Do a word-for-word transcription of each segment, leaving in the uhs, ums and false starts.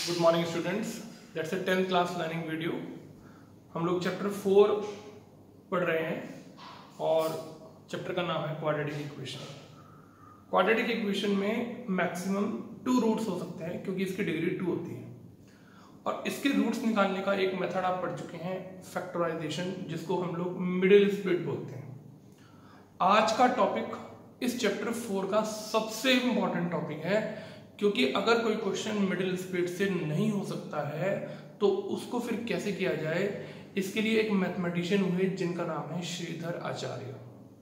Good morning students, that's a tenth class learning video. हम लोग chapter four पढ़ रहे हैं और चैप्टर का नाम है क्वाड्रेटिक इक्वेशन। क्वाड्रेटिक इक्वेशन में मैक्सिमम टू रूट्स हो सकते हैं क्योंकि इसकी डिग्री टू होती है और इसके रूट्स निकालने का एक मेथड आप पढ़ चुके हैं, फैक्टराइजेशन, जिसको हम लोग मिडिल स्प्लिट बोलते हैं। आज का टॉपिक इस चैप्टर फोर का सबसे इंपॉर्टेंट टॉपिक है क्योंकि अगर कोई क्वेश्चन मिडिल स्प्लिट से नहीं हो सकता है तो उसको फिर कैसे किया जाए, इसके लिए एक मैथमेटिशियन हुए जिनका नाम है श्रीधर आचार्य।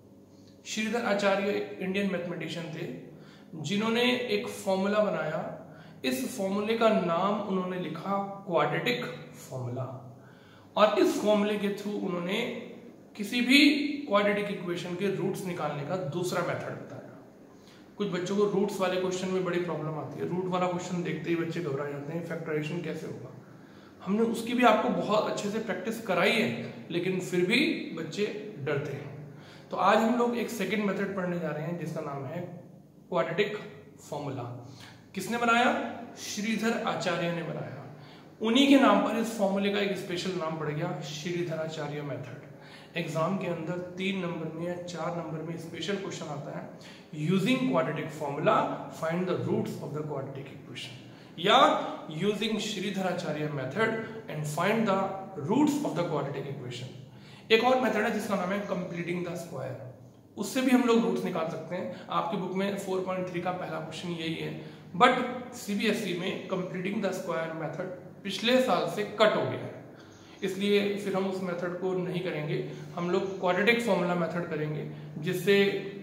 श्रीधर आचार्य एक इंडियन मैथमेटिशियन थे जिन्होंने एक फॉर्मूला बनाया। इस फॉर्मूले का नाम उन्होंने लिखा क्वाड्रेटिक फॉर्मूला और इस फॉर्मूले के थ्रू उन्होंने किसी भी क्वाड्रेटिक इक्वेशन के रूट्स निकालने का दूसरा मेथड बताया। कुछ बच्चों को रूट्स वाले क्वेश्चन में बड़ी प्रॉब्लम आती है, रूट वाला क्वेश्चन देखते ही बच्चे घबरा जाते हैं, फैक्टराइजेशन कैसे होगा। हमने उसकी भी आपको बहुत अच्छे से प्रैक्टिस कराई है लेकिन फिर भी बच्चे डरते हैं। तो आज हम लोग एक सेकंड मेथड पढ़ने जा रहे हैं जिसका नाम है क्वाड्रेटिक फॉर्मूला। किसने बनाया? श्रीधर आचार्य ने बनाया। उन्हीं के नाम पर इस फॉर्मूले का एक स्पेशल नाम पड़ गया, श्रीधर आचार्य मेथड। एग्जाम के अंदर तीन नंबर में या चार नंबर में स्पेशल क्वेश्चन आता है, using quadratic formula find the roots of the quadratic equation, या using Shridhar Acharya method and find the roots of the quadratic equation. एक और मेथड है जिसका नाम है कंप्लीटिंग द स्क्वायर, उससे भी हम लोग रूट्स निकाल सकते हैं। आपकी बुक में फोर पॉइंट थ्री का पहला क्वेश्चन यही है, बट सीबीएसई में कंप्लीटिंग द स्क्वायर मेथड पिछले साल से कट हो गया है, इसलिए फिर हम उस मेथड को नहीं करेंगे। हम लोग क्वाड्रेटिक फॉर्मूला मेथड करेंगे जिससे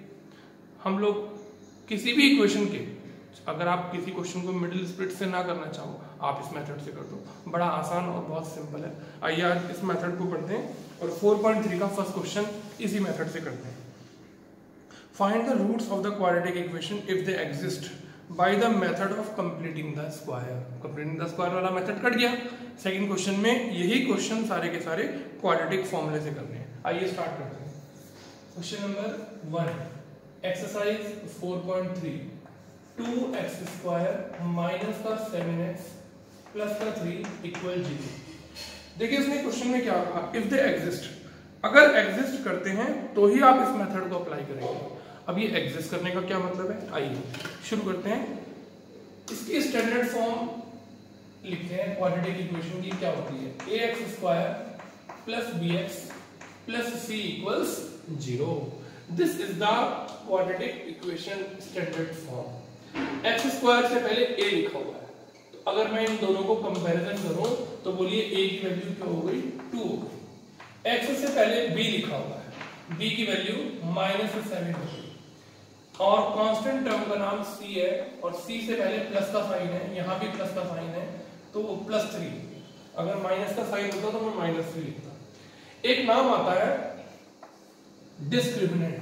हम लोग किसी भी इक्वेशन के, अगर आप किसी क्वेश्चन को मिडिल स्प्लिट से ना करना चाहो आप इस मेथड से कर दो। बड़ा आसान और बहुत सिंपल है। आइए आज इस मेथड को पढ़ते हैं और फोर पॉइंट थ्री का फर्स्ट क्वेश्चन इसी मेथड से करते हैं। Find the roots of the quadratic equation if they exist by the method of completing the square. Completing the square वाला मेथड कट गया। सेकंड क्वेश्चन में यही क्वेश्चन सारे के सारे क्वाड्रेटिक फॉर्मूले से करने हैं। आइए स्टार्ट करते हैं। Question number one, exercise four point three, two x square minus का सेवन एक्स प्लस का थ्री इक्वल जीरो। देखिए इसने क्वेश्चन में क्या कहा, इफ दे एग्जिस्ट, अगर एग्जिस्ट करते हैं तो ही आप इस मेथड को अप्लाई करेंगे। अब ये एग्जिस्ट करने का क्या मतलब है, आइए शुरू करते हैं। इसकी स्टैंडर्ड फॉर्म लिखते हैं क्वाड्रेटिक इक्वेशन की। क्या होती है? A x square plus b x plus c equals zero. This is the quadratic equation standard form. X square से पहले ए लिखा हुआ है, तो अगर मैं इन दोनों को कंपैरिजन करूं तो बोलिए ए की वैल्यू क्या हो गई, टू हो गई। एक्स से पहले बी लिखा हुआ है, बी की वैल्यू माइनस सेवन हो गई और कांस्टेंट टर्म का नाम c है और c से पहले प्लस का साइन है, यहां भी प्लस का साइन है तो वो प्लस थ्री। अगर माइनस का साइन होता तो मैं माइनस थ्री लिखता। एक नाम आता है डिस्क्रिमिनेंट,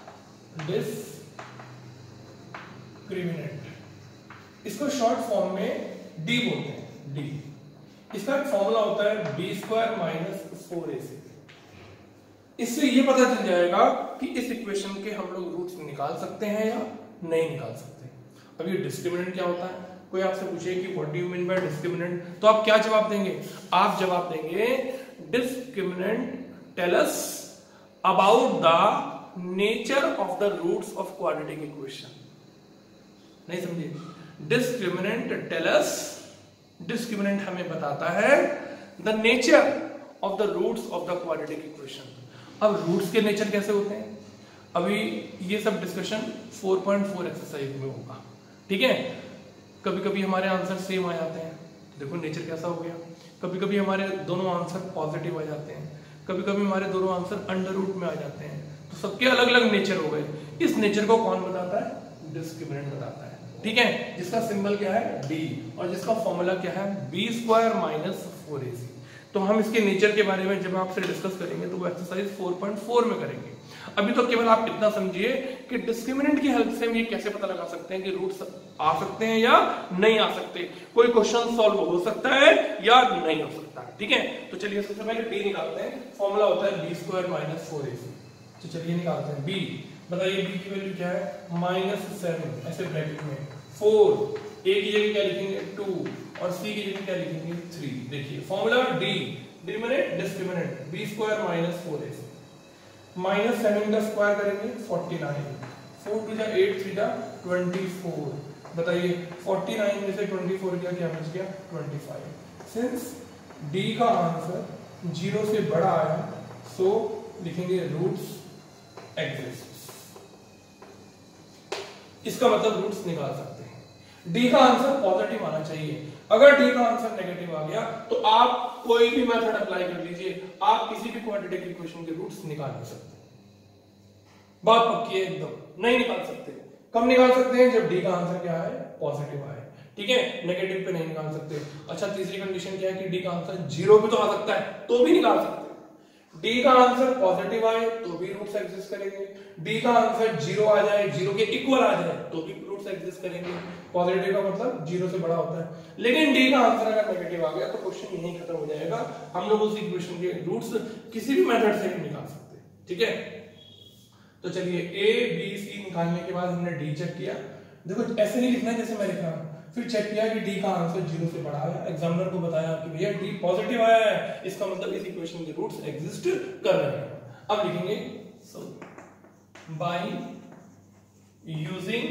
डिस्क्रिमिनेंट, इसको शॉर्ट फॉर्म में d बोलते हैं, d। इसका एक फॉर्मूला होता है बी स्क्वायर माइनस फोर ए सी। इससे ये पता चल जाएगा कि इस इक्वेशन के हम लोग रूट्स निकाल सकते हैं या नहीं निकाल सकते। अब ये डिस्क्रिमिनेंट क्या होता है? कोई आपसे पूछे कि what do you mean by discriminant, तो आप क्या जवाब देंगे? आप जवाब देंगे discriminant tell us about the nature of the roots of quadratic equation. नहीं समझे? डिस्क्रिमिनेंट टेल अस, डिस्क्रिमिनेंट हमें बताता है the nature of the roots of the quadratic equation. अब रूट्स के नेचर कैसे होते हैं, अभी ये सब discussion four point four exercise में होगा, ठीक है। कभी कभी हमारे आंसर सेम आ जाते हैं, देखो नेचर कैसा हो गया। कभी कभी हमारे दोनों आंसर पॉजिटिव आ जाते हैं, कभी कभी हमारे दोनों आंसर अंडर रूट में आ जाते हैं, तो सबके अलग अलग नेचर हो गए। इस नेचर को कौन बताता है? डिस्क्रिमिनेंट बताता है, ठीक है, जिसका सिंबल क्या है, डी, और जिसका फॉर्मूला क्या है, बी स्क्वायर माइनस फोर ए सी। तो हम इसके नेचर के बारे में जब आपसे डिस्कस करेंगे तो वो एक्सरसाइज फोर पॉइंट फोर में करेंगे। अभी तो केवल आप इतना समझिए कि डिस्क्रिमिनेंट की हेल्प से हम ये कैसे पता लगा सकते हैं कि रूट्स आ सकते हैं या नहीं आ सकते, कोई क्वेश्चन सॉल्व हो सकता है या नहीं हो सकता, ठीक है। तो चलिए सबसे पहले बी निकालते हैं। फॉर्मूला होता है बी स्क्वायर माइनस फोर ए सी। तो चलिए निकालते हैं बी। बताइए बी की वैल्यू क्या है, माइनस सेवन, ऐसे ब्रैकेट में फोर ए की जगह क्या लिखेंगे टू और सी की जगह क्या लिखेंगे थ्री। देखिए फॉर्मूला डी, डी माने discriminant, b square minus four a minus seven का स्क्वायर करेंगे फोर्टी नाइन, फोर टू जा एट, थ्री जा ट्वेंटी फोर। बताइए फोर्टी नाइन में से ट्वेंटी फोर क्या क्या बच गया ट्वेंटी फाइव। सिंस डी का आंसर जीरो से बड़ा आया सो लिखेंगे रूट्स एग्जिस्ट। इसका मतलब रूट्स निकाल सकते हैं। डी का आंसर पॉजिटिव आना चाहिए। अगर डी का आंसर नेगेटिव आ गया तो आप कोई भी मेथड अप्लाई कर लीजिए, आप किसी भी क्वाड्रेटिक इक्वेशन के रूट्स निकाल नहीं सकते। बात पक्की है एकदम, नहीं निकाल सकते। कब निकाल सकते हैं? जब डी का आंसर क्या है पॉजिटिव आए, ठीक है, नेगेटिव पे नहीं निकाल सकते। अच्छा तीसरी कंडीशन क्या है कि डी का आंसर जीरो पे तो आ सकता है तो भी निकाल सकते हैं। डी का आंसर पॉजिटिव आए तो भी रूट्स एग्जिस्ट करेंगे, डी का आंसर जीरो आ जाए, जीरो के इक्वल आ जाए तो भी रूट्स एग्जिस्ट करेंगे। पॉजिटिव का मतलब जीरो से बड़ा होता है। लेकिन डी का आंसर अगर नेगेटिव आ गया तो क्वेश्चन यहीं खत्म हो जाएगा। हम लोग उस इक्वेशन के रूट्स किसी भी मेथड से निकाल सकते हैं, ठीक है। तो चलिए ए बी सी निकालने के बाद हमने डी चेक किया। देखो ऐसे नहीं लिखना जैसे मैं लिख रहा हूं, फिर चेक किया कि डी का आंसर जीरो से बड़ा आया, एग्जामिनर को बताया कि भैया डी पॉजिटिव आया है, इसका मतलब इस इक्वेशन के रूट्स एग्जिस्ट कर रहे हैं। अब लिखेंगे so by using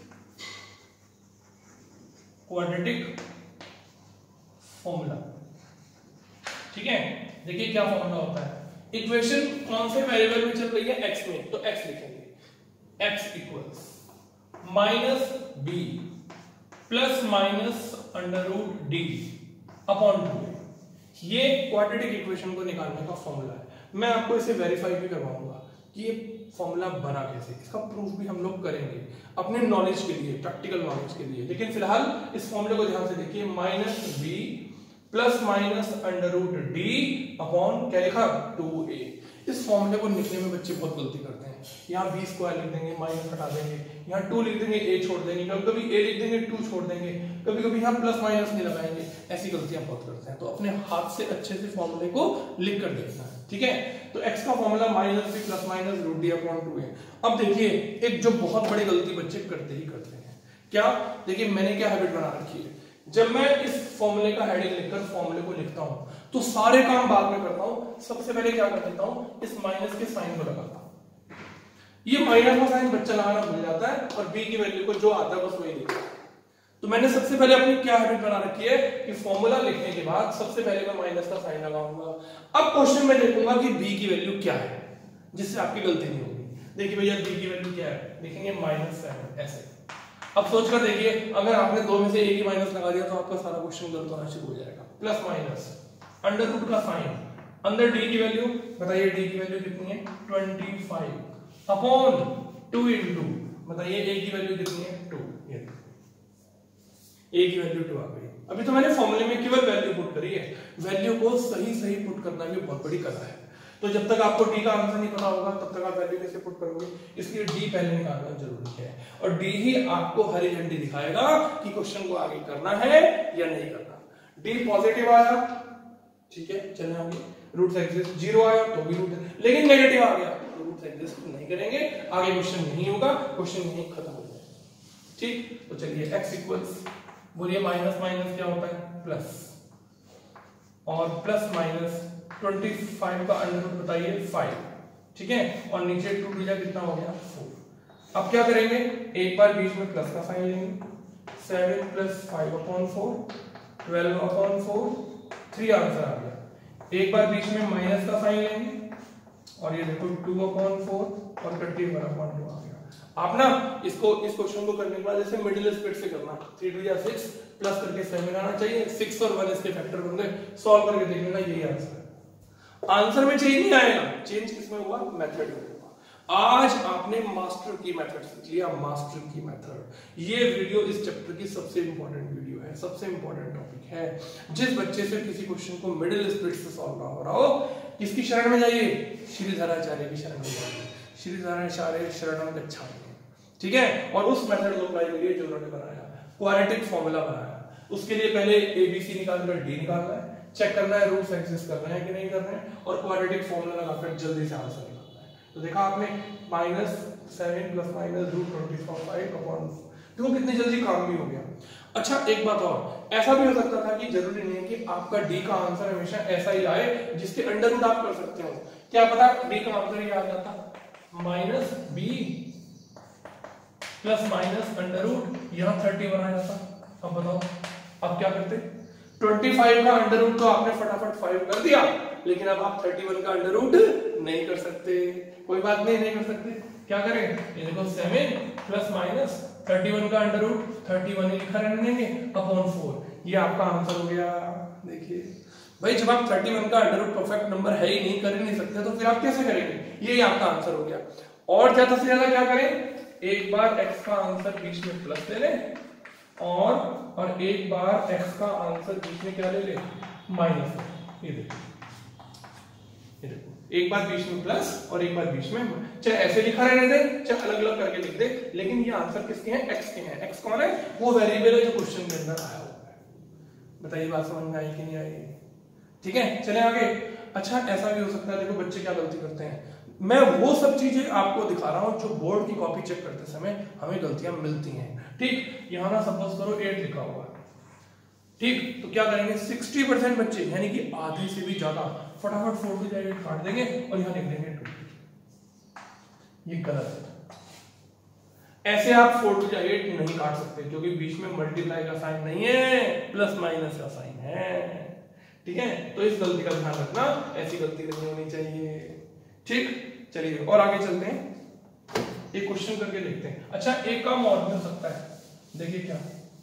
quadratic formula, ठीक है। देखिए क्या फॉर्मूला होता है, इक्वेशन कौन से वेरिएबल में चल रही है एक्स में, तो एक्स लिखेंगे, x equals minus b plus minus under root d upon two. ये क्वाड्रेटिक इक्वेशन को निकालने का फॉर्मूला है। मैं आपको इसे वेरीफाई भी करवाऊंगा कि ये फॉर्मूला बना कैसे, इसका प्रूफ भी हम लोग करेंगे अपने नॉलेज के लिए, प्रैक्टिकल नॉलेज के लिए। लेकिन फिलहाल इस फॉर्मूले को ध्यान से देखिए, minus b plus minus under root d upon क्या लिखा टू ए। इस फॉर्मूले को लिखने में बच्चे बहुत गलती करते हैं। यहाँ बी स्क्वायर लिख देंगे, माइनस हटा देंगे, यहाँ टू लिख देंगे, ए छोड़ देंगे, कभी कभी ए लिख देंगे, टू छोड़ देंगे, कभी कभी यहाँ प्लस माइनस नहीं लगाएंगे। ऐसी गलतियां बहुत करते हैं। तो अपने हाथ से अच्छे से फॉर्मूले को लिख कर देखना है, ठीक है। तो एक्स का formula minus b plus minus root d upon two है। अब देखिए एक जो बहुत बड़ी गलती बच्चे करते ही करते हैं, क्या, देखिए मैंने क्या हैबिट बना रखी है, जब मैं इस फॉर्मूले का हेडिंग लिखकर फॉर्मूले को लिखता हूं तो सारे काम बाद में करता हूं। सबसे पहले क्या कर देता हूं, इस माइनस के साइन को लगाता हूं। ये माइनस का साइन बच्चा लगाना भूल जाता है और बी की वैल्यू को जो आता है बस वही लिखता है। तो मैंने सबसे पहले अपनी क्या हैबिट बना रखी है कि फॉर्मूला लिखने के बाद सबसे पहले मैं माइनस का साइन लगाऊंगा। अब क्वेश्चन में देखूंगा कि बी की वैल्यू क्या है, जिससे आपकी गलती नहीं होगी। देखिए भैया बी की वैल्यू क्या है, लिखेंगे माइनस सेवन, ऐसे। अब सोचकर देखिए, अगर आपने दो में से एक ही माइनस लगा दिया तो आपका सारा क्वेश्चन गलत होना शुरू हो जाएगा। प्लस माइनस अंडर रूट का साइन, अंदर डी की वैल्यू बताइए, डी की वैल्यू कितनी है twenty five upon two into बताइए ए की वैल्यू कितनी है टू, ये ए की वैल्यू टू आ गई। अभी तो मैंने फॉर्मूले में केवल वैल्यू पुट करी है, वैल्यू को सही सही पुट करना भी बहुत बड़ी कला है। तो जब तक आपको डी का आंसर नहीं पता होगा तब तक आप वैल्यू कैसे पुट करोगे, इसलिए डी पहले निकालना जरूरी है। और डी ही आपको हरी झंडी दिखाएगा कि क्वेश्चन को आगे करना है या नहीं करना। डी पॉजिटिव आया, ठीक है, चलें आगे, रूट्स एग्जिस्ट, जीरो आया तो भी रूट, लेकिन नेगेटिव आ गया तो रूट्स एग्जिस्ट नहीं करेंगे, आगे क्वेश्चन नहीं होगा, क्वेश्चन यहीं खत्म हो जाएगा, ठीक। तो चलिए एक्स इक्वल्स, बोलिए माइनस माइनस क्या होता है प्लस, और प्लस माइनस पच्चीस का अंडर रूट बताइए फाइव, ठीक है, और नीचे टू बीजा कितना हो गया फोर। अब क्या करेंगे, एक बार बीच में प्लस का साइन लेंगे, seven plus five upon four, twelve upon four, three answer आ गया। एक बार बीच में माइनस का साइन लेंगे और ये देखो टू अपॉन फोर और ट्वेंटी वन अपॉन टू आ गया। आप ना इसको इस क्वेश्चन को करने के बाद जैसे मिडिल स्पीड से करना, थ्री टू या सिक्स प्लस करके सेवन आना चाहिए, सिक्स और वन इसके फैक्टर होंगे, सॉल्व करके देख लेना, यही आंसर है। आंसर में चेंज नहीं आएगा, चेंज किसमें हुआ, मेथड में हुआ। आज आपने मास्टर की मेथड सीख लिया, मास्टर की मेथड। ये वीडियो इस चैप्टर की सबसे इंपॉर्टेंट वीडियो है, सबसे इंपॉर्टेंट टॉपिक है। जिस बच्चे से किसी क्वेश्चन को मिडिल स्पीड से सॉल्व ना हो रहा हो, किसकी शरण में जाइए, श्रीधराचार्य की शरण में जाइए, श्रीधराचार्य शरणम गच्छामि, ठीक है। और उस मेथड को अप्लाई करिए जो उन्होंने बनाया, क्वाड्रेटिक फॉर्मूला बनाया। उसके लिए पहले एबीसी निकालकर डी निकालना है, चेक करना है रूट्स एग्जिस्ट कर रहे हैं कि नहीं कर रहे हैं, और क्वाड्रेटिक फॉर्मूला लगाकर जल्दी से आंसर निकालना है। तो देखा आपने minus seven plus minus root twenty five upon, देखो कितनी जल्दी काम भी हो गया। अच्छा एक बात और, ऐसा भी हो सकता था कि जरूरी नहीं है कि आपका डी का आंसर हमेशा ऐसा ही आए जिसके अंडर रूट आप कर सकते हो। क्या पता डी का आंसर ये आ जाता minus b plus minus under root, यहां थर्टी वन आ जाता। अब बताओ आप क्या करते? पच्चीस का अंडर रूट तो आपने फटाफट फाइव कर दिया, लेकिन अब आप इकतीस का अंडर रूट नहीं कर सकते। कोई बात नहीं, नहीं कर सकते, क्या करें? ये देखो सेवन प्लस माइनस इकतीस का अंडर रूट इकतीस ही लिखा रहने देंगे अपॉन फोर, ये आपका आंसर हो गया। देखिए भाई जब आप इकतीस का अंडर रूट परफेक्ट नंबर है ही नहीं, कर ही नहीं सकते, तो फिर आप कैसे करेंगे? यही आपका आंसर हो गया। और ज्यादा से ज्यादा क्या करें? एक बार x का आंसर बीच में प्लस ले लें और और एक बार x का आंसर बीच में क्या ले ले? माइनस। ये देखो ये देखो एक बार बीच में प्लस और एक बार बीच में, चाहे ऐसे लिखा रहने दे चाहे अलग अलग करके लिख दे, लेकिन ये आंसर किसके हैं? x के हैं। x कौन है? वो वेरिएबल है जो क्वेश्चन के अंदर आया हुआ है। बताइए बात समझ में आई कि नहीं आई? ठीक है, चले आगे। अच्छा ऐसा भी हो सकता है, देखो बच्चे क्या गलती करते हैं, मैं वो सब चीजें आपको दिखा रहा हूं जो बोर्ड की कॉपी चेक करते समय हमें गलतियां मिलती हैं। ठीक, यहां ना सपोज करो एट लिखा हुआ, ठीक, तो क्या करेंगे? साठ परसेंट बच्चे यानी कि आधे से भी ज्यादा फटाफट फोर टू जाए काट देंगे और यहां लिख देंगे टू। ये गलत है। ऐसे आप फोर टू जाए एट नहीं काट सकते क्योंकि बीच में मल्टीप्लाई का साइन नहीं है, प्लस माइनस का साइन है। ठीक है, तो इस गलती का ध्यान रखना, ऐसी गलती नहीं होनी चाहिए। ठीक, चलिए और आगे चलते हैं, एक क्वेश्चन करके देखते हैं। अच्छा एक काम और भी हो सकता है, देखिए क्या,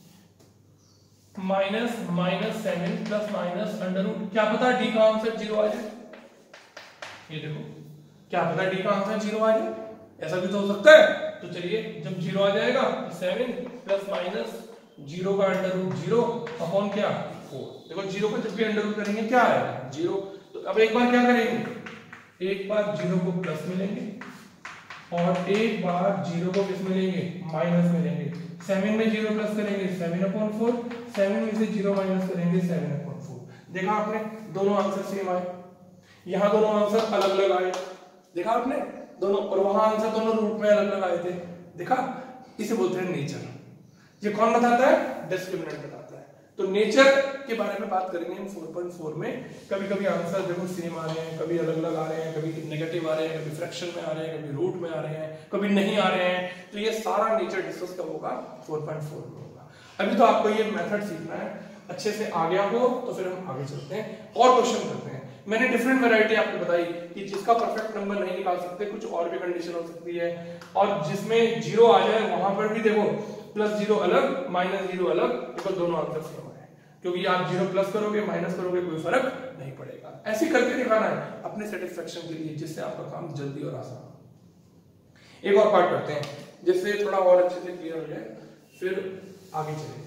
minus minus seven plus minus under root, क्या पता डी का आंसर जीरो आ जाए। ये देखो क्या पता डी का आंसर जीरो आ जाए, ऐसा भी तो हो सकता है। तो चलिए जब जीरो आ जाएगा तो सेवन प्लस माइनस जीरो का अंडर रूट जीरो अपॉन क्या? फोर। देखो जीरो का जब भी अंडर रूट करेंगे क्या आएगा? जीरो। तो अब एक बार क्या करेंगे? एक बार जीरो को प्लस में लेंगे और एक बार जीरो को किस में लेंगे? माइनस में लेंगे। सेवन में जीरो प्लस करेंगे सेवन अपॉन फोर, सेवन में से जीरो माइनस करेंगे सेवन अपॉन फोर। देखा आपने दोनों आंसर सेम आए, यहाँ दोनों आंसर अलग अलग आए, देखा आपने दोनों, और वहां आंसर दोनों रूट में अलग अलग आए थे। देखा, इसे बोलते हैं नेचर। ये कौन बताता है? डिस्क्रिमिनेंट बताता है। तो नेचर के बारे में बात करेंगे हम फोर पॉइंट फोर में। कभी कभी आंसर देखो सेम आ रहे हैं, कभी अलग अलग आ रहे हैं, कभी नेगेटिव आ रहे हैं, कभी फ्रैक्शन में आ रहे हैं, कभी रूट में आ रहे हैं, कभी नहीं आ रहे हैं। तो ये सारा नेचर डिस्कस कब होगा? फोर पॉइंट फोर में होगा। अभी तो आपको ये मेथड सीखना है, अच्छे से आ गया हो तो फिर हम आगे चलते हैं और क्वेश्चन करते हैं। मैंने डिफरेंट वैरायटी आपको बताई कि जिसका परफेक्ट नंबर नहीं निकाल सकते, कुछ और भी कंडीशन हो सकती है, और जिसमें जीरो आ जाए वहां पर भी देखो प्लस जीरो अलग माइनस जीरो अलग, देखो दोनों आंसर सेम है, क्योंकि आप जीरो प्लस करोगे माइनस करोगे कोई फर्क नहीं पड़ेगा। ऐसे करके दिखाना है अपने सेटिस्फेक्शन के लिए, जिससे आपका काम जल्दी और आसान हो। एक और पार्ट करते हैं जिससे थोड़ा और अच्छे से क्लियर हो जाए, फिर आगे चलेंगे।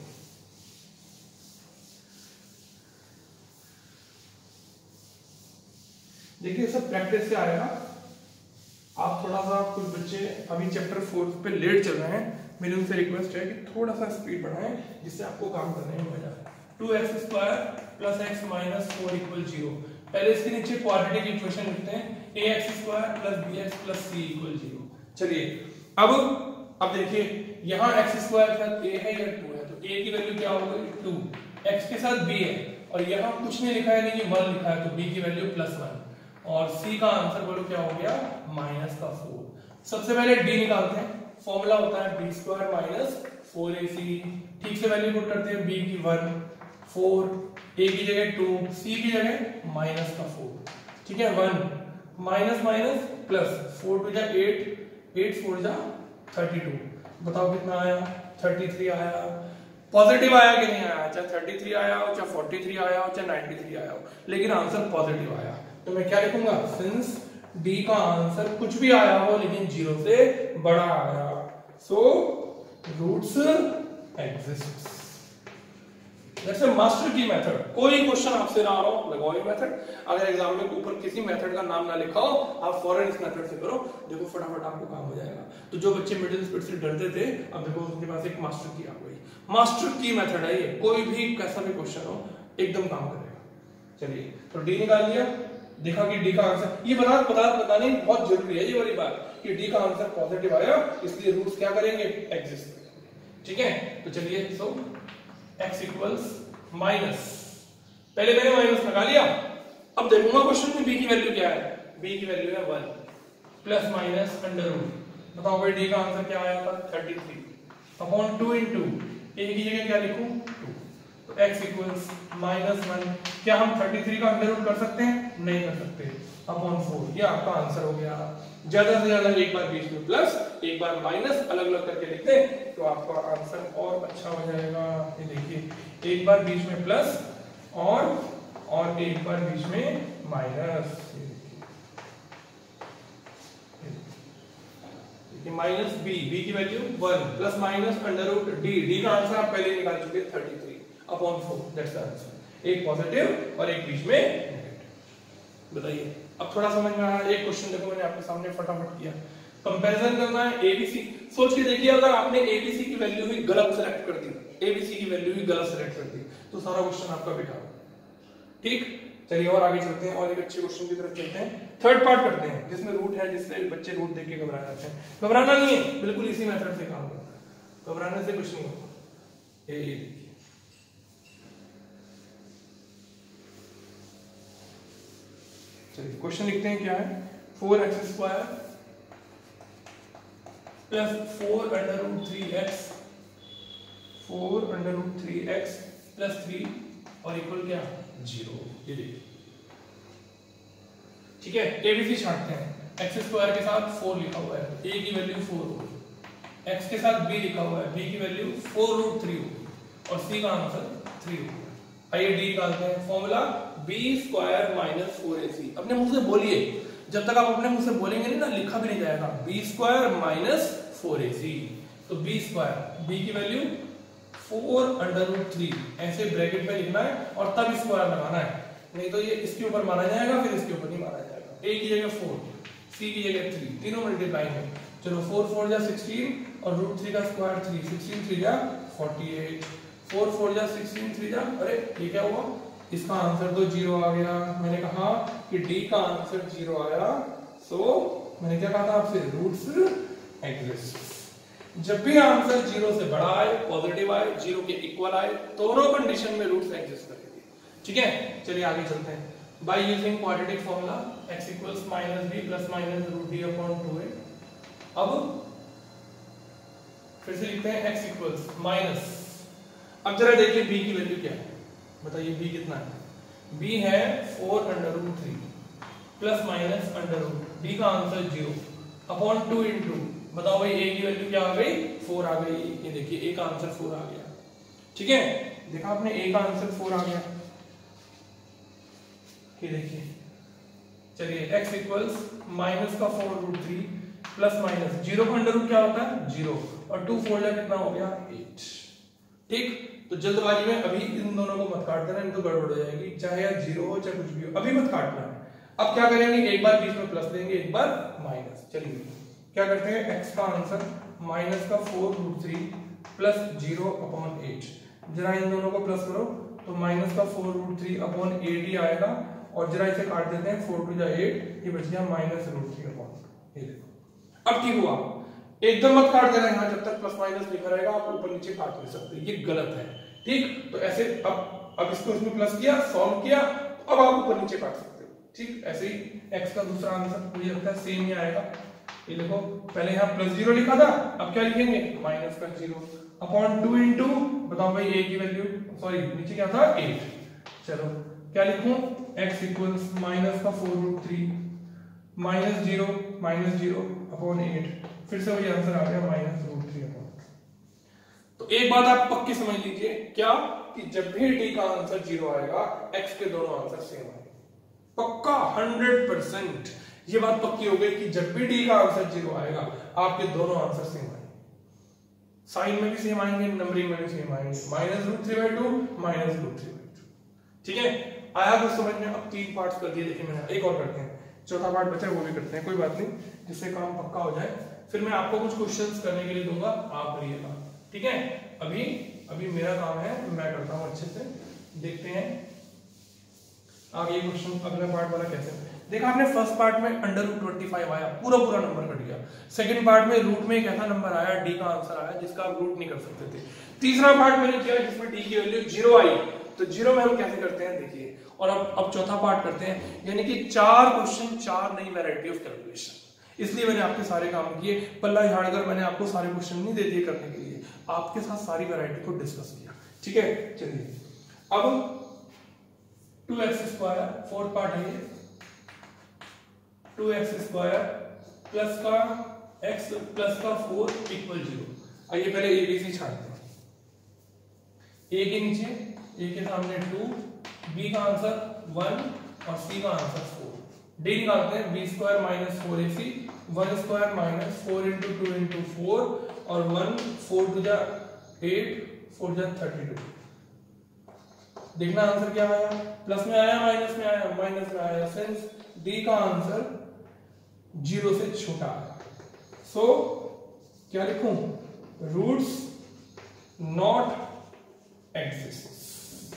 देखिए सब प्रैक्टिस से आएगा। आप थोड़ा सा, कुछ बच्चे अभी चैप्टर फोर्थ पे लेट चल रहे हैं, मेरी उनसे रिक्वेस्ट है कि थोड़ा सा स्पीड बढ़ाएं जिससे आपको काम करने में मजा आए। Two x square plus x minus four equal zero. पहले इसके नीचे क्वाड्रेटिक इक्वेशन लिखते हैं, a x square plus b x plus c equal zero. चलिए अब अब देखिए यहाँ एक्स स्क्वायर के साथ ए है या टू है, तो ए की वैल्यू क्या हो गई? टू। एक्स के साथ बी है और यहाँ कुछ नहीं लिखा है, लेकिन वन लिखा है, तो बी की वैल्यू प्लस वन, और सी का आंसर बोलो क्या हो गया? माइनस का फोर। सबसे पहले डी निकालते हैं, फॉर्मूला होता है बी स्क्वायर माइनस फोर ए सी। ठीक से वैल्यू पुट करते हैं, बी की वन, फोर, ए की जगह टू, सी की जगह माइनस का फोर। ठीक है, one minus minus plus, four two जा एट, एट फोर जा थर्टी टू। बताओ कितना आया? थर्टी थ्री आया। पॉजिटिव आया कि नहीं आया? चाहे थर्टी थ्री आया हो, चाहे फोर्टी थ्री आया हो, चाहे नाइन्टी थ्री आया हो, लेकिन आंसर पॉजिटिव आया। तो मैं क्या लिखूंगा? सिंस डी का आंसर कुछ भी आया हो लेकिन जीरो से बड़ा आया, so roots exist. That's a master key method. कोई क्वेश्चन आपसे ना आ रहा हो, लगाओ ये मेथड। अगर एग्जाम में ऊपर किसी मेथड का नाम ना लिखा हो, आप फौरन इस मेथड से करो, देखो फटाफट आपको काम हो जाएगा। तो जो बच्चे मिडिल स्पीड से डरते थे, अब देखो उनके पास एक मास्टर की आ गई। मास्टर की मेथड है ये, कोई भी कैसा भी क्वेश्चन हो एकदम काम करेगा। चलिए तो डी निकाल लिया, देखा कि डी का आंसर, ये बता बता बतानी बहुत जरूरी है ये वाली बात कि डी का आंसर पॉजिटिव आया, इसलिए रूट्स क्या करेंगे? एग्जिस्ट करेंगे। ठीक है, तो चलिए सो एक्स इक्वल्स माइनस, पहले मैंने माइनस लगा लिया, अब देखूंगा क्वेश्चन में बी की वैल्यू क्या है, बी की वैल्यू है one plus minus under root, बताओ भाई डी का आंसर क्या आया था thirty three upon two into a की जगह क्या लिखूं टू, तो x इक्वल्स माइनस वन, क्या हम थर्टी थ्री का अंडर रूट कर सकते हैं, नहीं कर सकते, अपॉन फोर, ये आपका आंसर हो गया। ज्यादा से ज्यादा एक बार बीच में प्लस एक बार माइनस अलग अलग करके लिख दें तो आपका आंसर और अच्छा हो जाएगा। ये देखिए एक बार बीच में प्लस और और एक बार बीच में माइनस, माइनस बी, बी की value one plus minus under root d, d का आंसर आप पहले निकाल चुके thirty three upon four, that's the answer, एक पॉजिटिव और एक बीच में नेगेटिव। बताइए अब थोड़ा समझ में आया। एक क्वेश्चन देखो मैंने आपके सामने फटाफट किया, कंपैरिजन करना है एबीसी, सोच के देखिए अगर आपने एबीसी की वैल्यू ही गलत सेलेक्ट कर दी, एबीसी की वैल्यू ही गलत सेलेक्ट कर दी तो सारा क्वेश्चन आपका बेकार। ठीक, चलिए और आगे चलते हैं और एक अच्छे क्वेश्चन की तरफ चलते हैं। थर्ड पार्ट करते हैं जिसमें रूट है, जिससे बच्चे रूट देख के घबरा जाते हैं, घबराना नहीं है, बिल्कुल इसी मेथड से काम करना है, घबराने से कुछ नहीं होता। ये ये देखिए चलिए क्वेश्चन लिखते हैं, क्या है, four x square plus four under root three x, four under root three x plus three और इक्वल क्या जीरो, ये देखिए ठीक है। एबीसी छांटते हैं, एक्स स्क्वायर के साथ फोर लिखा हुआ है, ए की वैल्यू फोर होगी, एक्स के साथ बी लिखा हुआ है, बी की वैल्यू फोर रूट थ्री होगी और सी का आंसर थ्री होगा। आइए डी निकालते हैं, formula b square minus four ए सी, अपने मुंह से बोलिए, जब तक आप अपने मुंह से बोलेंगे नहीं ना लिखा भी नहीं जाएगा, बी स्क्वायर माइनस फोर ए सी, तो बी स्क्वायर, बी की value four under root three, ऐसे ब्रैकेट में लिखना है और तब स्क्वायर लगाना है, नहीं तो ये इसके ऊपर माना जाएगा फिर इसके ऊपर नहीं माना जाएगा। ए की जगह फोर, सी की जगह थ्री, तीनों मल्टीप्लाई है, चलो फोर फोर जा सिक्सटीन और रूट थ्री का स्क्वायर थ्री, सिक्सटीन थ्री जा फोर्टी एट, फोर फोर जा सिक्सटीन थ्री जा, अरे ये क्या हुआ, इसका आंसर तो जीरो आ गया। मैंने कहा कि डी का आंसर जीरो आया, सो मैंने क्या कहा था आपसे, रूट्स एग्जिस्ट। जब भी आंसर जीरो से बड़ा आए, पॉजिटिव आए, जीरो के इक्वल आए, दोनों कंडीशन में रूट्स एग्जिस्ट करेंगे। ठीक है, चलिए आगे चलते हैं। By using quadratic formula x equals minus b plus minus root d upon two a, अब फिर से लिखते हैं x इक्वल्स माइनस, अब जरा देखिए b की वैल्यू क्या है, बताइए b कितना है, b है four under root three plus minus under root, d का answer zero upon two into, बताओ भाई a की वैल्यू क्या आ गई, फोर आ गई, ये देखिए a का आंसर फोर आ गया। ठीक है, देखा आपने a का आंसर फोर आ गया, ये देखिए। चलिए x इक्वल्स माइनस का four root three plus minus zero का अंडर रूट क्या होता है जीरो, और टू फोर कितना हो गया एट। ठीक, तो जल्दबाजी में अभी इन दोनों को मत काट देना, नहीं तो गड़बड़ हो जाएगी, चाहे या जीरो हो चाहे कुछ भी हो, अभी मत काटना है। अब क्या करेंगे, एक बार बीच में प्लस देंगे, एक बार माइनस। चलिए क्या करते हैं, x का आंसर माइनस का four root three plus zero upon eight, जरा इन दोनों को प्लस करो तो माइनस का four root three upon eight ही आएगा, और जरा इसे काट देते हैं, फोर टू जा एट, ये बच गया माइनस रूट थ्री अपॉन, ये देखो। अब ठीक हुआ, एकदम मत काट देना यहाँ, जब तक प्लस माइनस लिखा रहेगा आप ऊपर नीचे काट नहीं सकते, ये गलत है। ठीक, तो ऐसे अब अब इसको इसमें प्लस किया, सॉल्व किया, अब आप ऊपर नीचे काट सकते हो। ठीक, ऐसे ही x का दूसरा आंसर मुझे लगता है सेम ही आएगा। ये देखो, पहले यहाँ प्लस जीरो लिखा था, अब क्या लिखेंगे, माइनस का जीरो अपॉन टू इंटू, बताओ भाई a की वैल्यू, सॉरी नीचे क्या था एट, चलो क्या लिखूं, x इक्वल्स माइनस का four root three minus zero minus zero upon eight, फिर से वही आंसर आ गया माइनस रूट थ्री अपॉन। तो एक बात आप पक्की समझ लीजिए, क्या कि जब भी d का आंसर जीरो आएगा x के दोनों आंसर सेम आएंगे, पक्का हंड्रेड परसेंट ये बात पक्की हो गई कि जब भी d का आंसर जीरो आएगा आपके दोनों आंसर सेम आएंगे, साइन में भी सेम आएंगे, नंबरिंग में भी सेम आएंगे, minus root three by two minus root three by two. ठीक है, आया कुछ समझ में। अब तीन पार्ट्स कर दिए, देखिए मैंने, एक और करते हैं, चौथा पार्ट बचा है वो भी करते हैं, कोई बात नहीं, जिससे काम पक्का हो जाए, फिर मैं आपको कुछ क्वेश्चंस करने के लिए दूंगा, आप करिएगा। ठीक है, अभी अभी मेरा काम है, मैं करता हूँ अच्छे से, देखते हैं आप ये क्वेश्चन अगला पार्ट वाला कैसे। देखा आपने फर्स्ट पार्ट में अंडर रूट ट्वेंटी फाइव आया, पूरा पूरा नंबर कट गया। सेकंड पार्ट में रूट में एक ऐसा नंबर आया, डी का आंसर आया जिसका आप रूट नहीं कर सकते थे। तीसरा पार्ट मैंने किया जिसमें डी की वैल्यू जीरो आई, तो जीरो में हम कैसे करते हैं देखिए। और अब अब चौथा पार्ट करते हैं, यानी कि चार क्वेश्चन, चार नई वैरायटी ऑफ कैलकुलेशन। इसलिए मैंने आपके सारे काम किए, पल्ला झाड़कर मैंने आपको सारे क्वेश्चन नहीं दे दिए करने के लिए, आपके साथ सारी वैरायटी को डिस्कस किया। ठीक है, चलिए अब two x square fourth part है ये, टू एक्स स्क्वायर प्लस का एक्स प्लस का फोर इक्वल जीरो। आइए पहले ए बी सी छाड़ते हैं। ए के नीचे ए के सामने टू, बी का आंसर वन और सी का आंसर फोर। डी निकालते हैं, बी स्क्वायर माइनस फोर ए C, one square minus four into two into four और वन, फोर टू जा एट, फोर जा थर्टी टू। देखना आंसर क्या आया, प्लस में आया माइनस में आया, माइनस में आया, सिंस डी का आंसर जीरो से छोटा आया। सो so, क्या लिखूं, रूट्स नॉट एग्जिस्ट।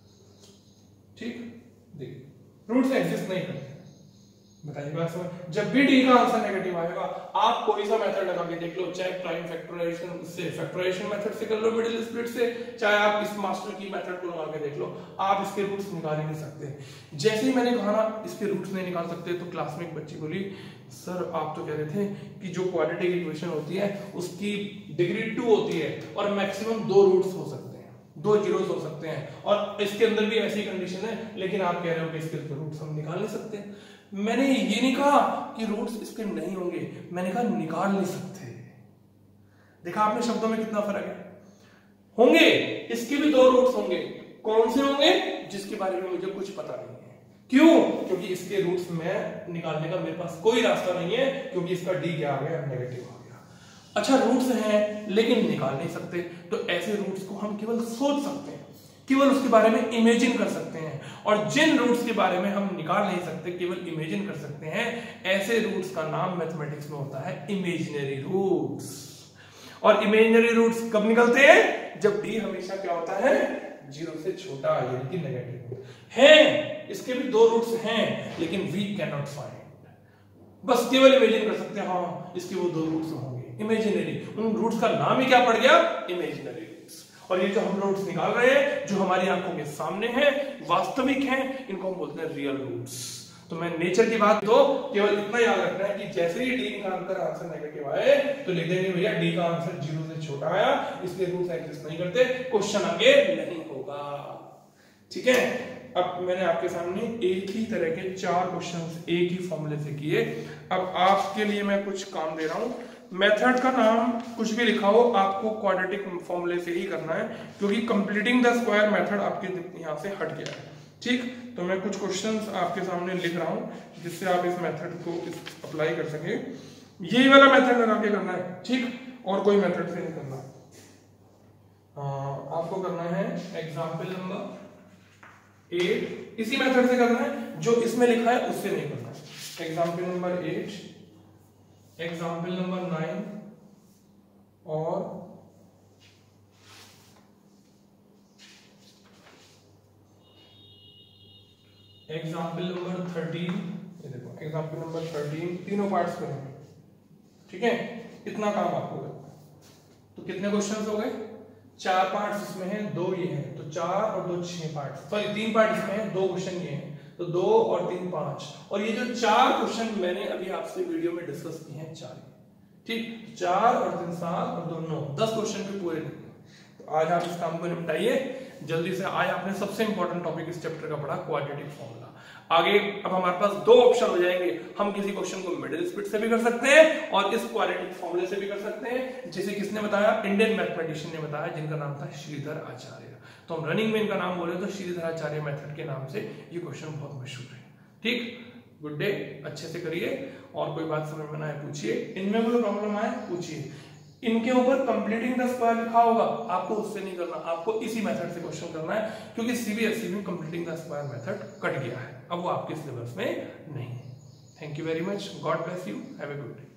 ठीक, देखिए रूट्स एग्जिस्ट नहीं करते। बताइए बात समझ। जब भी डी का आंसर नेगेटिव आएगा, आप कोई सा मेथड लगा के देख लो, चाहे प्राइम फैक्टराइजेशन से, फैक्टराइजेशन मेथड से कर लो, मिडिल स्प्लिट से, चाहे आप इस मास्टर की मेथड को लगा के देख लो, आप इसके रूट्स निकाल ही नहीं सकते। जैसे ही मैंने कहा ना इसके रूट्स नहीं निकाल सकते, तो क्लास में एक बच्ची बोली, सर आप तो कह रहे थे कि जो क्वाड्रेटिक इक्वेशन होती है उसकी डिग्री टू होती है और मैक्सिमम दो रूट्स हो सकते हैं, दो जीरोस हो सकते हैं, और इसके अंदर भी ऐसी कंडीशन है, लेकिन आप कह रहे हो कि इसके रूट्स हम निकाल नहीं सकते। मैंने ये नहीं कहा कि रूट्स इसके नहीं होंगे, मैंने कहा निकाल नहीं सकते। देखा आपने शब्दों में कितना फर्क है। होंगे, इसके भी दो रूट्स होंगे। कौन से होंगे, जिसके बारे में मुझे कुछ पता नहीं है। क्यों, क्योंकि इसके रूट्स में निकालने का मेरे पास कोई रास्ता नहीं है, क्योंकि इसका डी क्या आ गया, नेगेटिव आ गया। अच्छा रूट्स हैं लेकिन निकाल नहीं सकते, तो ऐसे रूट्स को हम केवल सोच सकते हैं, केवल उसके बारे में इमेजिन कर सकते हैं। और जिन रूट्स के बारे में हम निकाल नहीं सकते, केवल इमेजिन कर सकते हैं, ऐसे रूट्स का नाम मैथमेटिक्स में होता है इमेजिनरी रूट्स। और इमेजिनरी रूट्स कब निकलते हैं, जब डी हमेशा क्या होता है, जीरो से छोटा, यानी कि नेगेटिव है। इसके भी दो रूट्स हैं, लेकिन वी कैन नॉट फाइंड, बस केवल इमेजिन कर सकते हैं, हाँ इसके वो दो रूट्स होंगे इमेजिनरी। उन रूट्स का नाम ही क्या पड़ गया, इमेजिनरी। और ये जो हम रूट्स निकाल रहे हैं, जो हमारी आंखों के सामने हैं, वास्तविक हैं, इनको हम बोलते हैं रियल रूट्स। तो मैं नेचर की बात, तो केवल इतना याद रखना है कि जैसे ही डी निकालकर आंसर नेगेटिव आए तो लिख देंगे भैया डी का आंसर जीरो से छोटा आया, इसलिए रूट्स एग्जिस्ट नहीं करते, क्वेश्चन आगे नहीं होगा। ठीक है, अब मैंने आपके सामने एक ही तरह के चार क्वेश्चंस एक ही फॉर्मूले से किए। अब आपके लिए मैं कुछ काम दे रहा हूं। मेथड का नाम कुछ भी लिखा हो, आपको क्वाड्रेटिक फॉर्मूले से ही करना है, क्योंकि कंप्लीटिंग द स्क्वायर मेथड आपके यहाँ से हट गया है। ठीक, तो मैं कुछ क्वेश्चंस आपके सामने लिख रहा हूं जिससे आप इस मेथड को अप्लाई कर सके। यही वाला मेथड लगा के करना है, ठीक, और कोई मेथड से नहीं करना। आ, आपको करना है एग्जाम्पल नंबर एट, इसी मेथड से करना है, जो इसमें लिखा है उससे नहीं करना है। Example number eight, example number nine और एग्जाम्पल नंबर थर्टीन। ये देखो एग्जाम्पल नंबर थर्टीन, तीनों पार्ट्स में है। ठीक है, इतना काम आपको करना है। तो कितने क्वेश्चंस हो गए, चार पार्ट्स इसमें हैं, दो ये हैं, तो चार और दो छह पार्ट्स, सॉरी तीन पार्ट इसमें हैं, दो क्वेश्चन ये हैं, तो दो और तीन पांच। और ये जो चार क्वेश्चन मैंने अभी आपसे वीडियो में डिस्कस किए हैं, चार, ठीक, चार और तीन सात और दो नौ, दस क्वेश्चन भी पूरे नहीं। तो आज आप इस काम को निपटाइए जल्दी से। आज आपने सबसे इंपॉर्टेंट टॉपिक इस चैप्टर का पढ़ा, क्वाड्रेटिक फॉर्मूला। आगे अब हमारे पास दो ऑप्शन हो जाएंगे, हम किसी क्वेश्चन को मिडिल स्प्लिट से भी कर सकते हैं और इस क्वाड्रेटिक फॉर्मूले से भी कर सकते हैं। जैसे किसने बताया, इंडियन मैथमेटिशियन ने बताया, जिनका नाम था श्रीधर आचार्य। तो हम रनिंग में इनका नाम बोले तो श्रीधर आचार्य मेथड के नाम से ये क्वेश्चन बहुत मशहूर है। ठीक, गुड डे, अच्छे से करिए, और कोई बात समझ में ना आए पूछिए, इनमें कोई प्रॉब्लम आए पूछिए। इनके ऊपर कंप्लीटिंग द स्क्वायर लिखा होगा, आपको उससे नहीं करना, आपको इसी मेथड से क्वेश्चन करना है, क्योंकि सीबीएसई में completing the square method cut गया है, अब वो आपके सिलेबस में नहीं है। Thank you very much, God bless you, have a good day.